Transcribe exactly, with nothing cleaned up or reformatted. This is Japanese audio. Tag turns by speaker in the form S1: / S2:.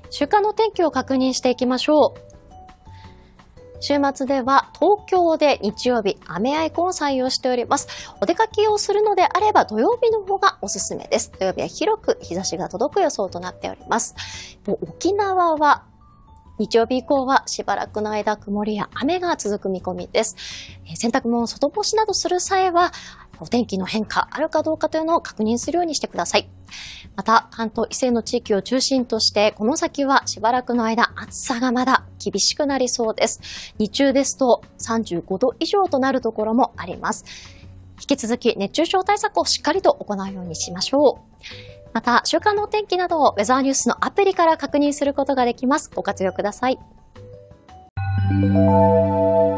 S1: 週間の天気を確認していきましょう。週末では東京で日曜日雨アイコンを採用しております。お出かけをするのであれば土曜日の方がおすすめです。土曜日は広く日差しが届く予想となっております。沖縄は日曜日以降はしばらくの間曇りや雨が続く見込みです。洗濯物を外干しなどする際はお天気の変化あるかどうかというのを確認するようにしてください。また関東以西の地域を中心としてこの先はしばらくの間暑さがまだ厳しくなりそうです。日中ですとさんじゅうごど以上となるところもあります。引き続き熱中症対策をしっかりと行うようにしましょう。また週間のお天気などをウェザーニュースのアプリから確認することができます。ご活用ください。